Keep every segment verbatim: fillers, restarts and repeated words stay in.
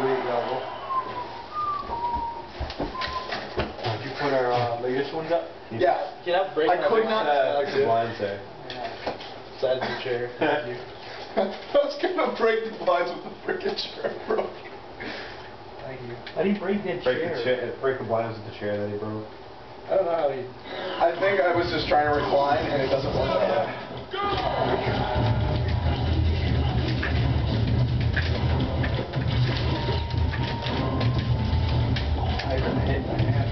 Sweet level. Did you put our uh, latest ones up? Yeah. Can I break I my could not. Uh, the blinds there. Yeah. Side of the chair. Thank you. I was gonna break the blinds with the frickin' chair, bro. Thank you. How do you break that break chair? The cha break the blinds with the chair that he broke. I don't know how he... I think I was just trying to recline and it doesn't work that way. I even hit my hand.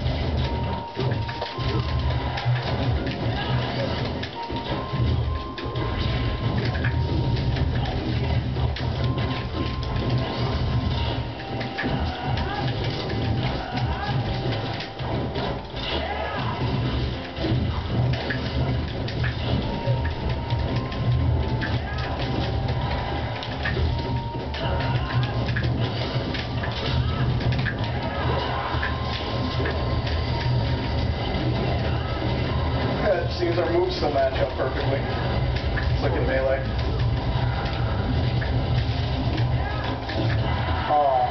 Seems our moves still match up perfectly. It's like in Melee. Oh.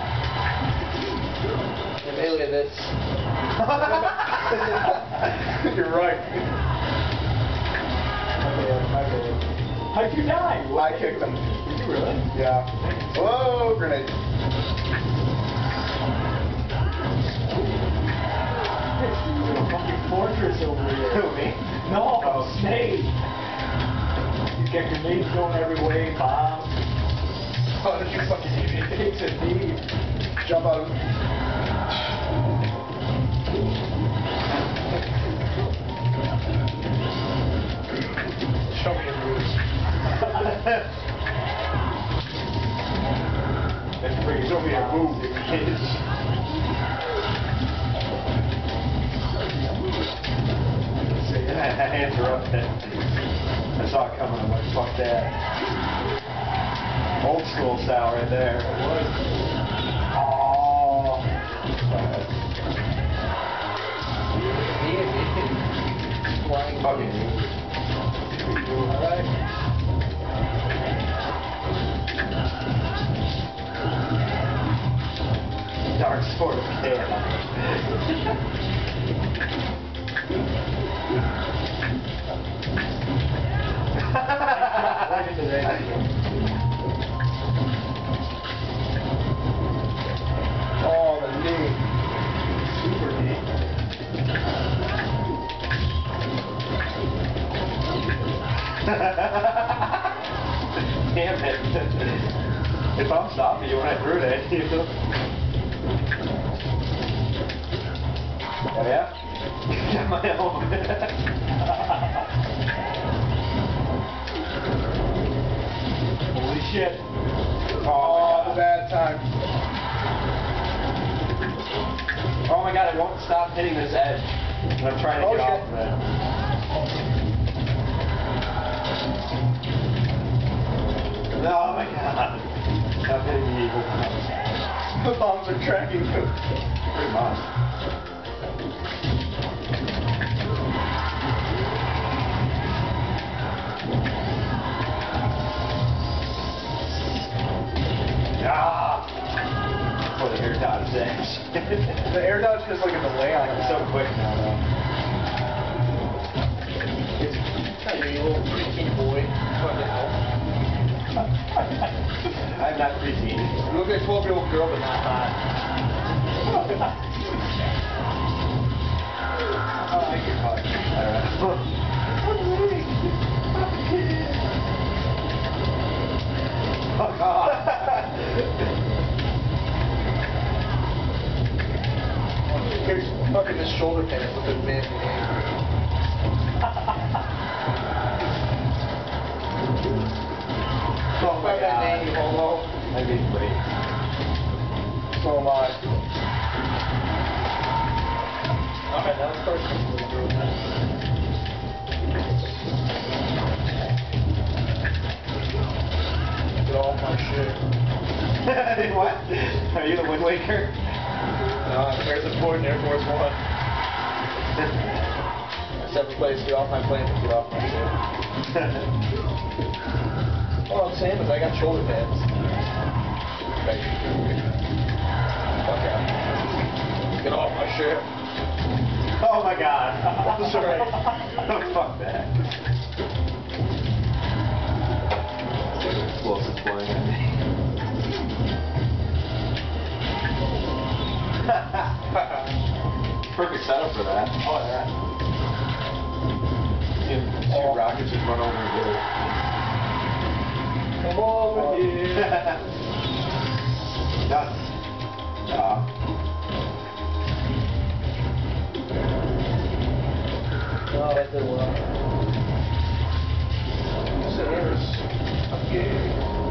In Melee this. You're right. How'd you die? I kicked him. Did you really? Yeah. Whoa, grenade. Fucking fortress over here. Who, me? No, oh. Snake. You got grenades going every way, Bob. Oh, did you fucking idiot? It's a thief. Jump out of it. Show me your moves. That's pretty. Show me a move, you kids. Hands are up there. I saw it coming. I'm like, fuck that. Old school style right there. Oh. Fucking you. Alright. Dark sword of chaos. Right into that. Oh, the knee. Super neat. Damn it. If I'm stopping you when I threw that at you. Oh yeah? Got my own. Holy shit. Oh, the bad time. Oh my god, it won't stop hitting this edge. And I'm trying to Oh, get shit. off of it. No, oh my god. Stop hitting the eagle. The bombs are tracking you. Pretty much. Ah! For the air dodge dash. The air dodge has like a delay on it. It's so quick now, though. Hey, you little preteen boy. Fucking hell. I'm not preteen. You look like a twelve-year-old girl, but not hot. I like your color. I don't know. Fuck off. Here's fucking this shoulder pants with the man. Oh my Fuck that god. name, you homo. That'd be great. So am I. Alright, that was personal. Get off my shit. What? Are you the Wind Waker? No, there's a point in Air Force One. Seventh place, get off my plane, get off my shit. All I'm saying is I got shoulder pads. Okay. shit. Oh my god. That's right. Fuck that. Explosives flying at me. Perfect setup for that. Oh, yeah. Two, two Oh. rockets just run over and do it. Come over here. Done. Uh, No, that didn't work. Samus. I'm gay.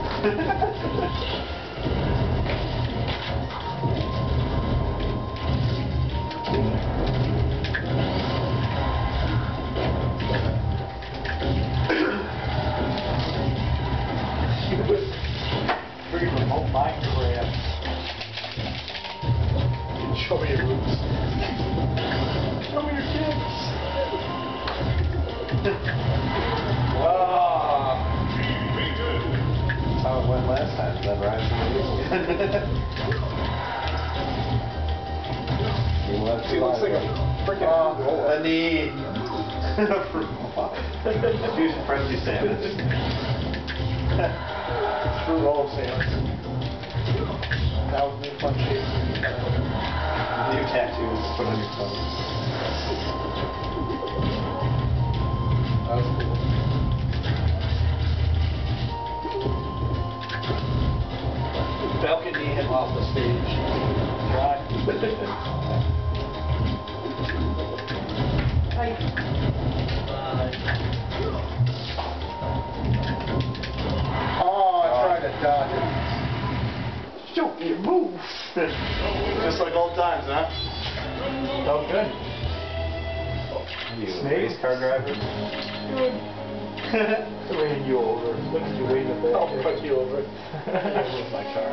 She was freaking remote Minecraft. Show me your roots. Show me your kids. Ah. That's how it went last time. Then Ryan. He left He looks like a freaking oh, roll. a knee. Fusion frenzy sandwich. True roll of Samus. That was me fun shape. New tattoos put on your phone. That was cool. Falcon knee him off the stage. God. Hi. Oh, I tried to dodge it. Don't you move. Just like old times, huh? So good. You Snake? race car driver. Ran you over. Look at you waiting at that. I'll put you over. That was my car.